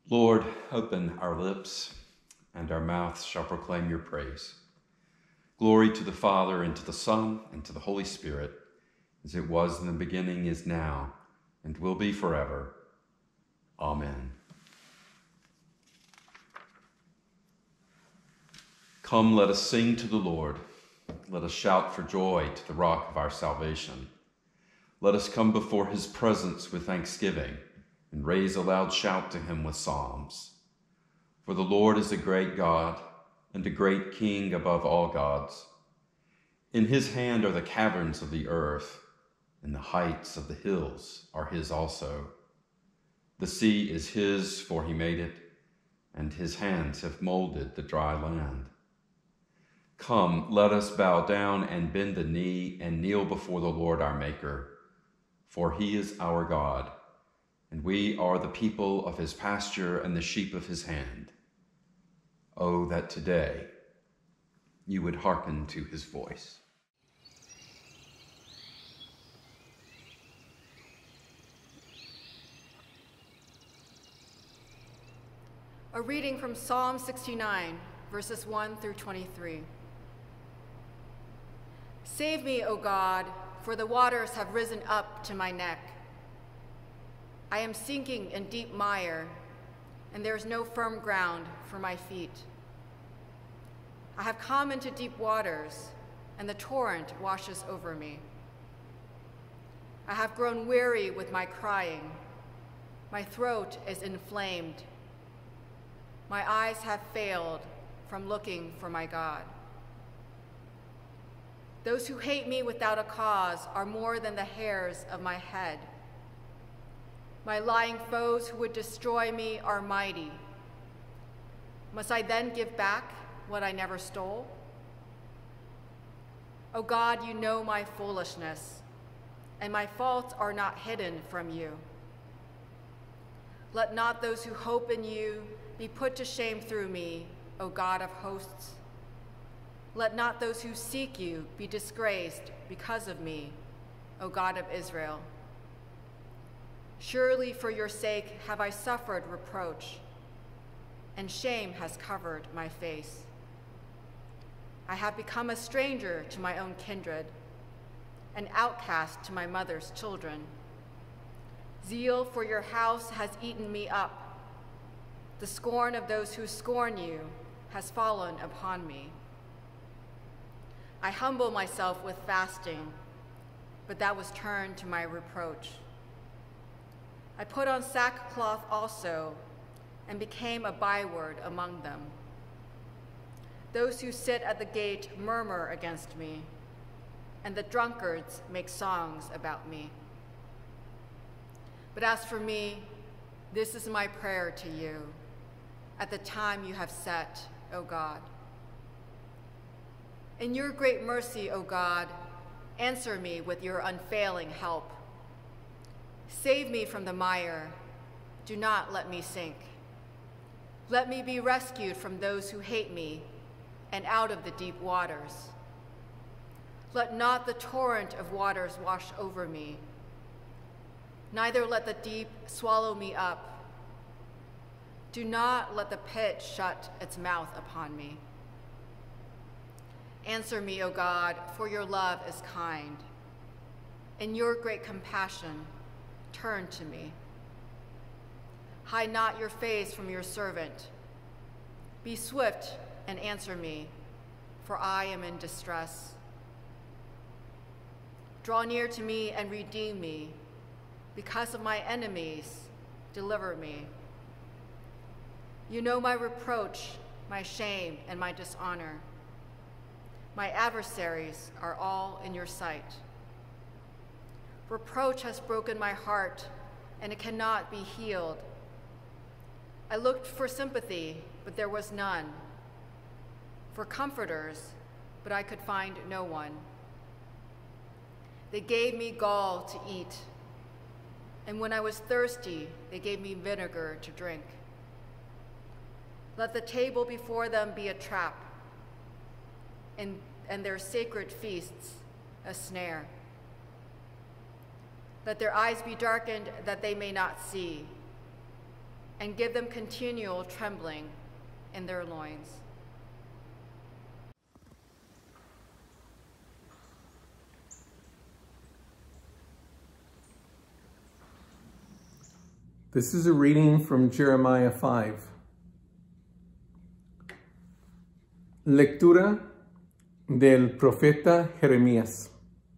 Lord, open our lips, and our mouths shall proclaim your praise. Glory to the Father, and to the Son, and to the Holy Spirit, as it was in the beginning, is now, and will be forever. Amen. Come, let us sing to the Lord. Let us shout for joy to the rock of our salvation. Let us come before his presence with thanksgiving, and raise a loud shout to him with psalms. For the Lord is a great God, and a great King above all gods. In his hand are the caverns of the earth, and the heights of the hills are his also. The sea is his, for he made it, and his hands have molded the dry land. Come, let us bow down and bend the knee and kneel before the Lord our Maker, for he is our God, and we are the people of his pasture and the sheep of his hand. Oh, that today you would hearken to his voice. A reading from Psalm 69, verses 1 through 23. Save me, O God, for the waters have risen up to my neck. I am sinking in deep mire, and there is no firm ground for my feet. I have come into deep waters, and the torrent washes over me. I have grown weary with my crying. My throat is inflamed. My eyes have failed from looking for my God. Those who hate me without a cause are more than the hairs of my head. My lying foes who would destroy me are mighty. Must I then give back what I never stole? O God, you know my foolishness, and my faults are not hidden from you. Let not those who hope in you be put to shame through me, O God of hosts. Let not those who seek you be disgraced because of me, O God of Israel. Surely for your sake have I suffered reproach, and shame has covered my face. I have become a stranger to my own kindred, an outcast to my mother's children. Zeal for your house has eaten me up. The scorn of those who scorn you has fallen upon me. I humble myself with fasting, but that was turned to my reproach. I put on sackcloth also, and became a byword among them. Those who sit at the gate murmur against me, and the drunkards make songs about me. But as for me, this is my prayer to you, at the time you have set, O God. In your great mercy, O God, answer me with your unfailing help. Save me from the mire. Do not let me sink. Let me be rescued from those who hate me and out of the deep waters. Let not the torrent of waters wash over me, neither let the deep swallow me up. Do not let the pit shut its mouth upon me. Answer me, O God, for your love is kind. In your great compassion, turn to me. Hide not your face from your servant. Be swift and answer me, for I am in distress. Draw near to me and redeem me. Because of my enemies, deliver me. You know my reproach, my shame, and my dishonor. My adversaries are all in your sight. Reproach has broken my heart, and it cannot be healed. I looked for sympathy, but there was none. For comforters, but I could find no one. They gave me gall to eat, and when I was thirsty, they gave me vinegar to drink. Let the table before them be a trap, and their sacred feasts a snare. Let their eyes be darkened that they may not see, and give them continual trembling in their loins. This is a reading from Jeremiah 5. Lectura del profeta Jeremías.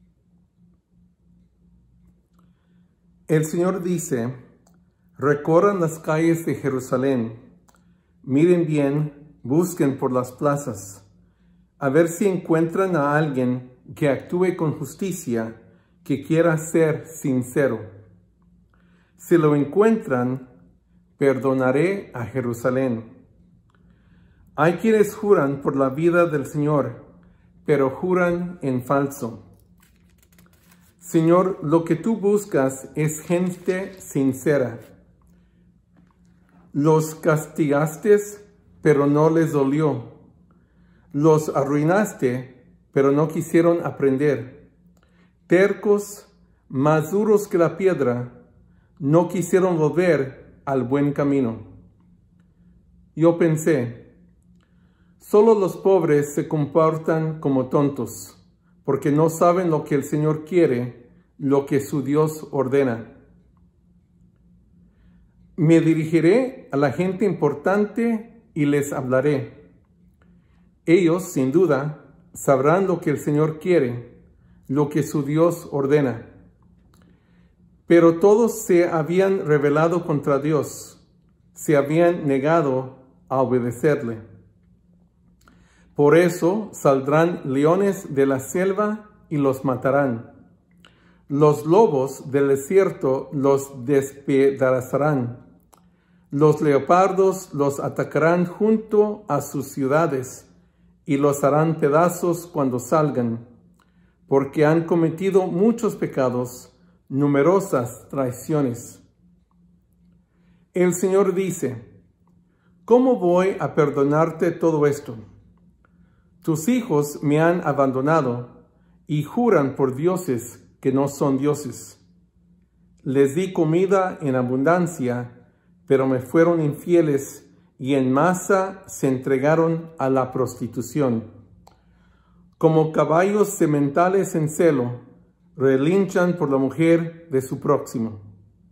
El Señor dice, recorran las calles de Jerusalén, miren bien, busquen por las plazas, a ver si encuentran a alguien que actúe con justicia, que quiera ser sincero. Si lo encuentran, perdonaré a Jerusalén. Hay quienes juran por la vida del Señor, pero juran en falso. Señor, lo que tú buscas es gente sincera. Los castigaste, pero no les dolió. Los arruinaste, pero no quisieron aprender. Tercos, más duros que la piedra, no quisieron volver al buen camino. Yo pensé, solo los pobres se comportan como tontos, porque no saben lo que el Señor quiere, lo que su Dios ordena. Me dirigiré a la gente importante y les hablaré. Ellos, sin duda, sabrán lo que el Señor quiere, lo que su Dios ordena. Pero todos se habían rebelado contra Dios, se habían negado a obedecerle. Por eso saldrán leones de la selva y los matarán. Los lobos del desierto los despedazarán. Los leopardos los atacarán junto a sus ciudades y los harán pedazos cuando salgan, porque han cometido muchos pecados, numerosas traiciones. El Señor dice, ¿cómo voy a perdonarte todo esto? Tus hijos me han abandonado y juran por dioses que no son dioses. Les di comida en abundancia, pero me fueron infieles y en masa se entregaron a la prostitución. Como caballos sementales en celo, relinchan por la mujer de su próximo.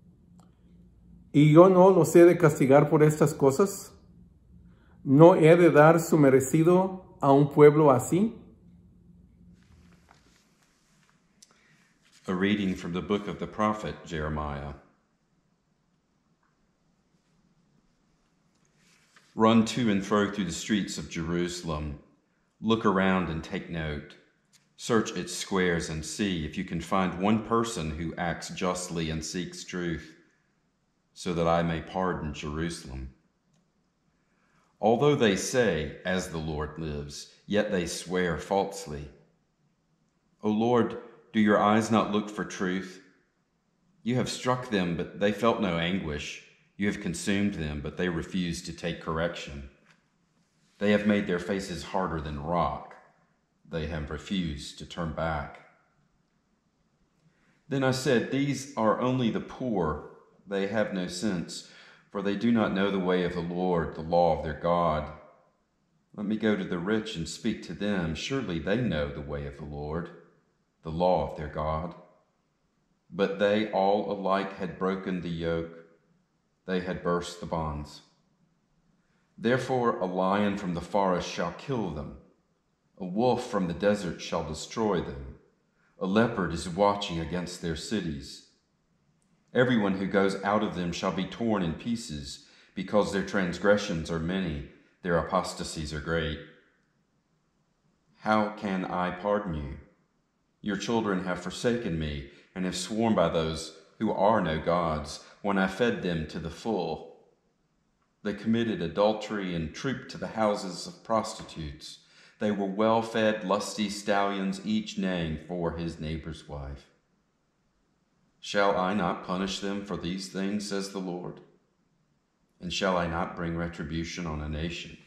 ¿Y yo no los he de castigar por estas cosas? ¿No he de dar su merecido a un pueblo así? A reading from the book of the prophet Jeremiah. Run to and fro through the streets of Jerusalem. Look around and take note. Search its squares and see if you can find one person who acts justly and seeks truth, so that I may pardon Jerusalem. Although they say, as the Lord lives, yet they swear falsely. O Lord, do your eyes not look for truth? You have struck them, but they felt no anguish. You have consumed them, but they refused to take correction. They have made their faces harder than rock. They have refused to turn back. Then I said, these are only the poor. They have no sense, for they do not know the way of the Lord, the law of their God. Let me go to the rich and speak to them. Surely they know the way of the Lord, the law of their God. But they all alike had broken the yoke. They had burst the bonds. Therefore a lion from the forest shall kill them. A wolf from the desert shall destroy them. A leopard is watching against their cities. Everyone who goes out of them shall be torn in pieces, because their transgressions are many, their apostasies are great. How can I pardon you? Your children have forsaken me, and have sworn by those who are no gods, when I fed them to the full. They committed adultery and trooped to the houses of prostitutes. They were well-fed, lusty stallions, each neighing for his neighbor's wife. Shall I not punish them for these things, says the Lord? And shall I not bring retribution on a nation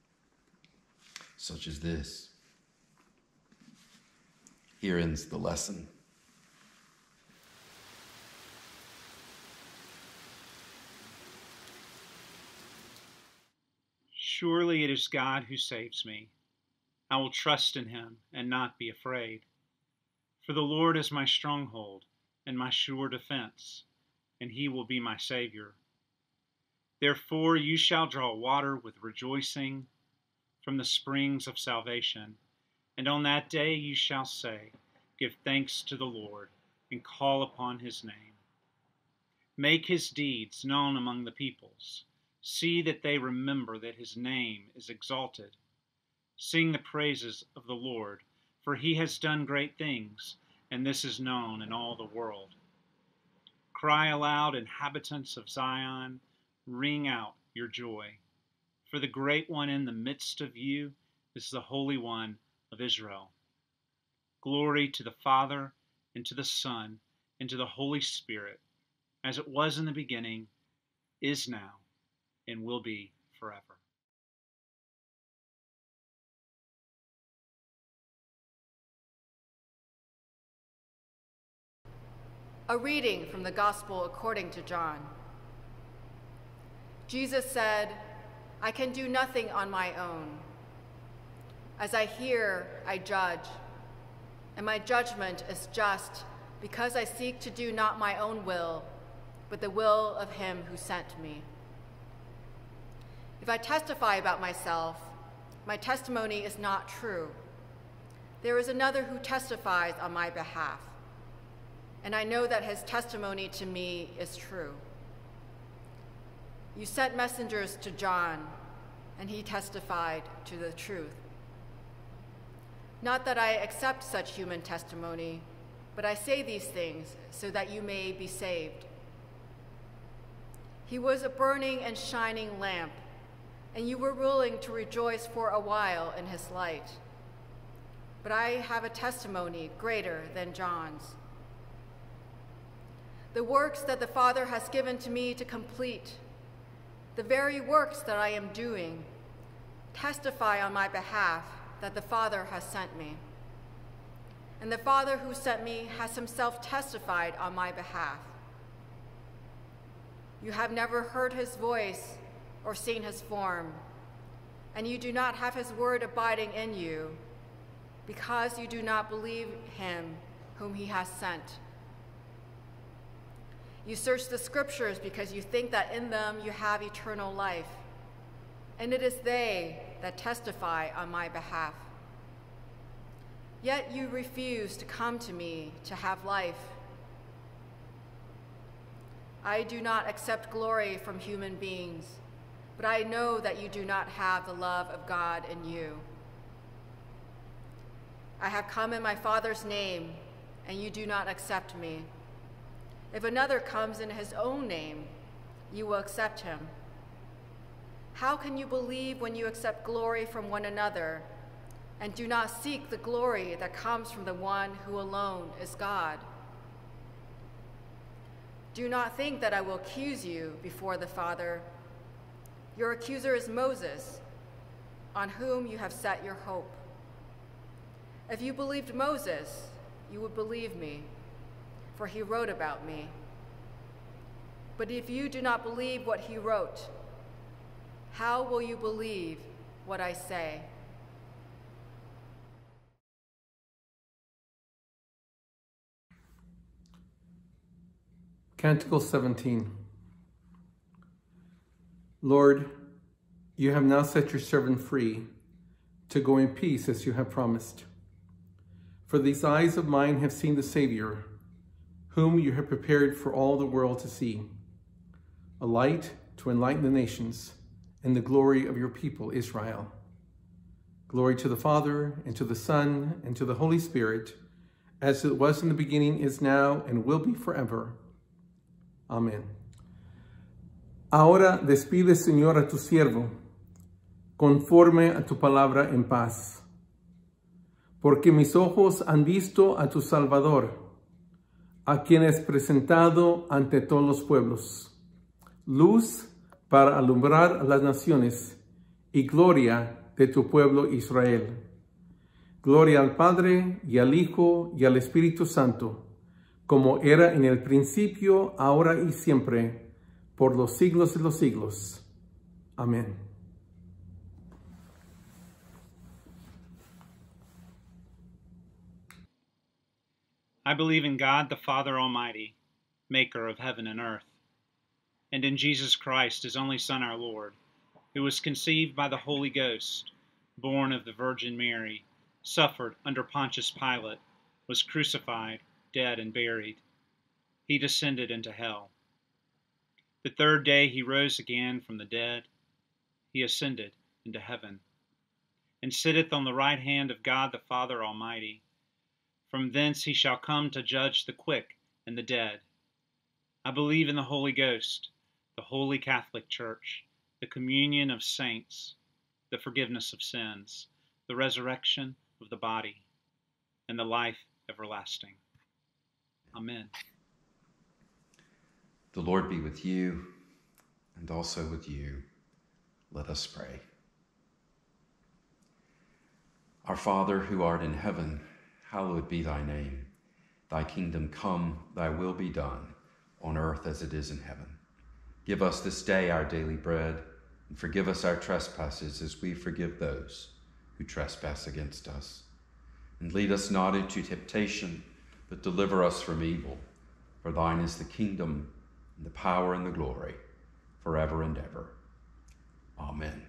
such as this? Here ends the lesson. Surely it is God who saves me. I will trust in him and not be afraid. For the Lord is my stronghold and my sure defense, and he will be my Savior. Therefore you shall draw water with rejoicing from the springs of salvation, and on that day you shall say, Give thanks to the Lord, and call upon his name. Make his deeds known among the peoples. See that they remember that his name is exalted. Sing the praises of the Lord, for he has done great things, and this is known in all the world. Cry aloud, inhabitants of Zion, ring out your joy. For the great one in the midst of you is the Holy One of Israel. Glory to the Father, and to the Son, and to the Holy Spirit, as it was in the beginning, is now, and will be forever. A reading from the Gospel according to John. Jesus said, I can do nothing on my own. As I hear, I judge, and my judgment is just, because I seek to do not my own will, but the will of him who sent me. If I testify about myself, my testimony is not true. There is another who testifies on my behalf, and I know that his testimony to me is true. You sent messengers to John, and he testified to the truth. Not that I accept such human testimony, but I say these things so that you may be saved. He was a burning and shining lamp, and you were willing to rejoice for a while in his light. But I have a testimony greater than John's. The works that the Father has given to me to complete, the very works that I am doing, testify on my behalf that the Father has sent me. And the Father who sent me has himself testified on my behalf. You have never heard his voice or seen his form, and you do not have his word abiding in you, because you do not believe him whom he has sent. You search the scriptures because you think that in them you have eternal life, and it is they that testify on my behalf. Yet you refuse to come to me to have life. I do not accept glory from human beings, but I know that you do not have the love of God in you. I have come in my Father's name, and you do not accept me. If another comes in his own name, you will accept him. How can you believe when you accept glory from one another and do not seek the glory that comes from the one who alone is God? Do not think that I will accuse you before the Father. Your accuser is Moses, on whom you have set your hope. If you believed Moses, you would believe me, for he wrote about me. But if you do not believe what he wrote, how will you believe what I say? Canticle 17. Lord, you have now set your servant free to go in peace as you have promised. For these eyes of mine have seen the Savior, whom you have prepared for all the world to see, a light to enlighten the nations and the glory of your people, Israel. Glory to the Father, and to the Son, and to the Holy Spirit, as it was in the beginning, is now, and will be forever. Amén. Ahora despide, Señor, a tu siervo, conforme a tu palabra en paz. Porque mis ojos han visto a tu Salvador, a quien es presentado ante todos los pueblos, luz para alumbrar a las naciones y gloria de tu pueblo Israel. Gloria al Padre, y al Hijo, y al Espíritu Santo, como era en el principio, ahora y siempre, por los siglos de los siglos. Amén. I believe in God the Father Almighty, maker of heaven and earth, and in Jesus Christ, his only Son, our Lord, who was conceived by the Holy Ghost, born of the Virgin Mary, suffered under Pontius Pilate, was crucified, dead, and buried. He descended into hell. The third day he rose again from the dead. He ascended into heaven, and sitteth on the right hand of God the Father Almighty. From thence he shall come to judge the quick and the dead. I believe in the Holy Ghost, the Holy Catholic Church, the communion of saints, the forgiveness of sins, the resurrection of the body, and the life everlasting. Amen. The Lord be with you, and also with you. Let us pray. Our Father, who art in heaven, hallowed be thy name. Thy kingdom come, thy will be done, on earth as it is in heaven. Give us this day our daily bread, and forgive us our trespasses as we forgive those who trespass against us. And lead us not into temptation, but deliver us from evil. For thine is the kingdom, and the power, and the glory, forever and ever. Amen.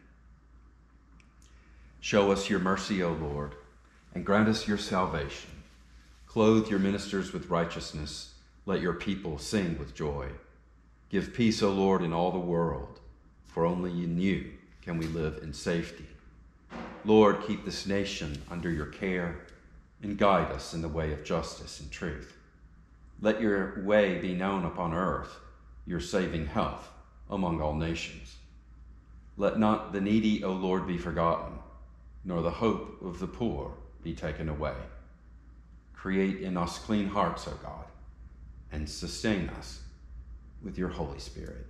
Show us your mercy, O Lord, and grant us your salvation. Clothe your ministers with righteousness. Let your people sing with joy. Give peace, O Lord, in all the world, for only in you can we live in safety. Lord, keep this nation under your care and guide us in the way of justice and truth. Let your way be known upon earth, your saving health among all nations. Let not the needy, O Lord, be forgotten, nor the hope of the poor be taken away. Create in us clean hearts, O God, and sustain us with your Holy Spirit.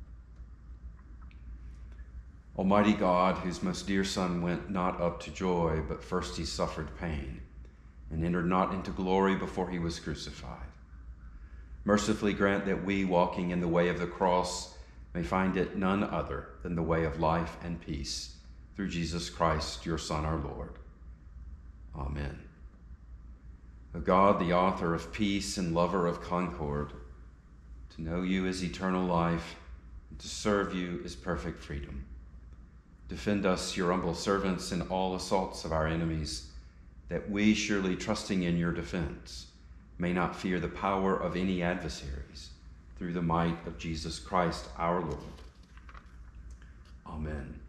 Almighty God, whose most dear Son went not up to joy, but first he suffered pain, and entered not into glory before he was crucified, mercifully grant that we, walking in the way of the cross, may find it none other than the way of life and peace, through Jesus Christ, your Son, our Lord. Amen. O God, the author of peace and lover of concord, to know you is eternal life, and to serve you is perfect freedom. Defend us, your humble servants, in all assaults of our enemies, that we, surely trusting in your defense, may not fear the power of any adversaries, through the might of Jesus Christ our Lord. Amen.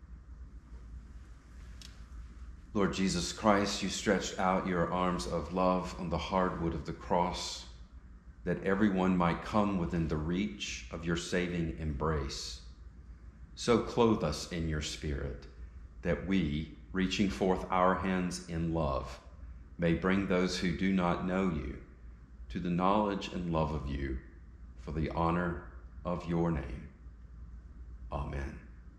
Lord Jesus Christ, you stretched out your arms of love on the hard wood of the cross, that everyone might come within the reach of your saving embrace. So clothe us in your Spirit, that we, reaching forth our hands in love, may bring those who do not know you to the knowledge and love of you, for the honor of your name. Amen.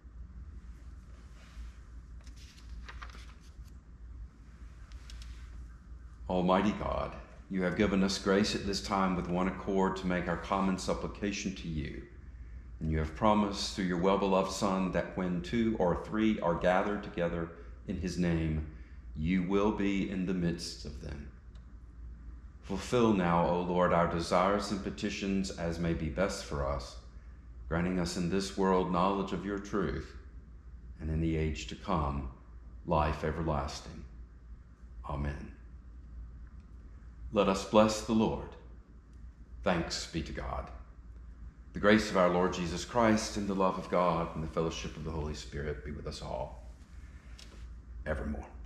Almighty God, you have given us grace at this time with one accord to make our common supplication to you. And you have promised through your well-beloved Son that when 2 or 3 are gathered together in his name, you will be in the midst of them. Fulfill now, O Lord, our desires and petitions as may be best for us, granting us in this world knowledge of your truth, and in the age to come, life everlasting. Amen. Let us bless the Lord. Thanks be to God. The grace of our Lord Jesus Christ, and the love of God, and the fellowship of the Holy Spirit be with us all evermore.